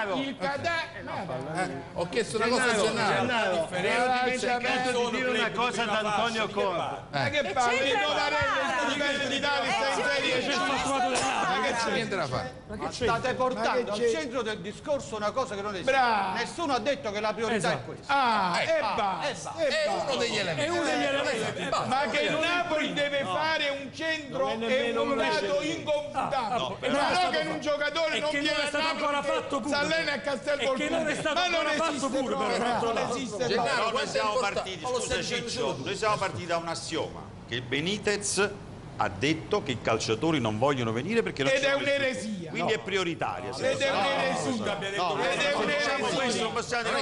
il Ho chiesto una cosa a Gennaro. Ho dimenticato di dire una cosa ad Antonio Conte. Ma che fa? Il livello d'Italia sta in serie. Niente da fare. State portando al centro del discorso una cosa che non esiste. Nessuno ha detto che la priorità è questa. E basta. È uno degli elementi. Ma che Napoli deve fare un centro e un lato inconfutabile. Ma che un giocatore non viene a Napoli, s'allena a Castelvolturno. Ma non esiste proprio. Non esiste Però noi siamo partiti, scusa Ciccio, noi siamo partiti da un assioma, che Benitez ha detto che i calciatori non vogliono venire perché non ed c'è è un'eresia. quindi è prioritaria. Ed è un'eresia. Ed è un'eresia. Non possiamo dire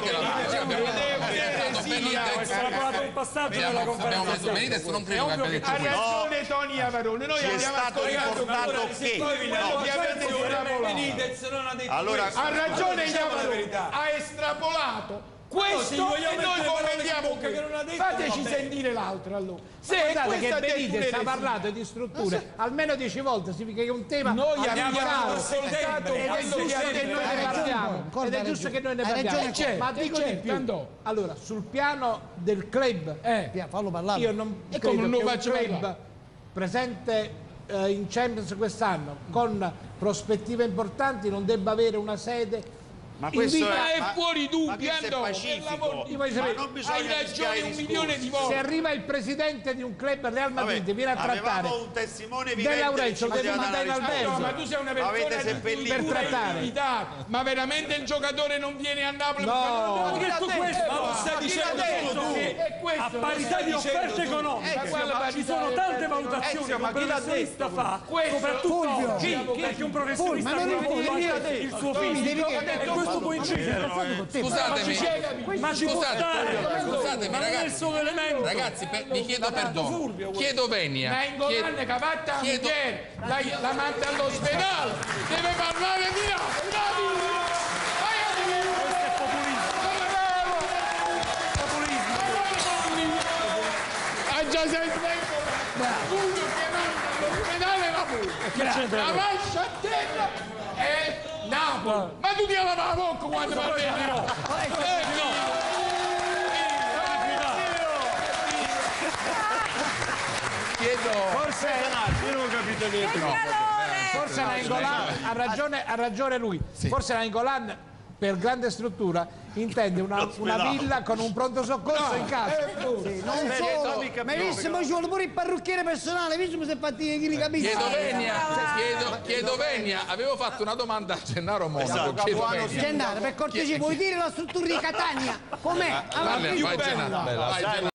Abbiamo preso Benitez, non credo che abbia detto Ha questo. ragione Toni Avarone. Noi abbiamo ascoltato che quello che avete estrapolato. allora Ha ragione Avarone. Ha estrapolato questo e noi commentiamo. Fateci sentire l'altro allora. Se Guardate che questa Benitez ha parlato di strutture almeno 10 volte, significa che è un tema noi abbiamo chiaro ascoltato ed è giusto che noi ne parliamo ed è giusto che noi ne parliamo, ma dico di più. Allora, sul piano del club fallo parlare. io non credo che un club presente in Champions quest'anno con prospettive importanti non debba avere una sede. ma questo è fuori dubbio, è pacifico. hai ragione 1 milione di volte. Se arriva il presidente di un club Real Madrid viene a trattare un testimone De vivente Laurentiis, deve mandare in albergo. Ma tu sei una persona per trattare. Ma veramente il giocatore non viene a Napoli? No, non detto questo. Ma stai dicendo che a parità di offerte economiche ci sono tante valutazioni che un professionista fa, soprattutto oggi, perché un professionista il suo fisico e questo può incidere. Scusatemi, Ma ci può stare, scusatemi ma non è il solo elemento. ragazzi, vi chiedo perdono. Chiedo venia. Ma in Golan cavatta la manda all'ospedale. Deve parlare di Napoli. Questo è populismo. Ha già sentito uno che manda all'ospedale Napoli. La lascia a terra è Napoli. Ma tu ti lava la bocca quando parli di Napoli. Forse io non ho capito niente. forse Nainggolan ha ragione lui. Forse Nainggolan per grande struttura intende una villa con un pronto soccorso in casa. Non solo, ma hai visto, poi ci vuole pure il parrucchiere personale, visto come si è fatti i chili capiti. Chiedo venia, avevo fatto una domanda a Gennaro Monaco. Chiedo venia. Gennaro, per cortesia, vuoi dire la struttura di Catania? Com'è? Vai, Gennaro.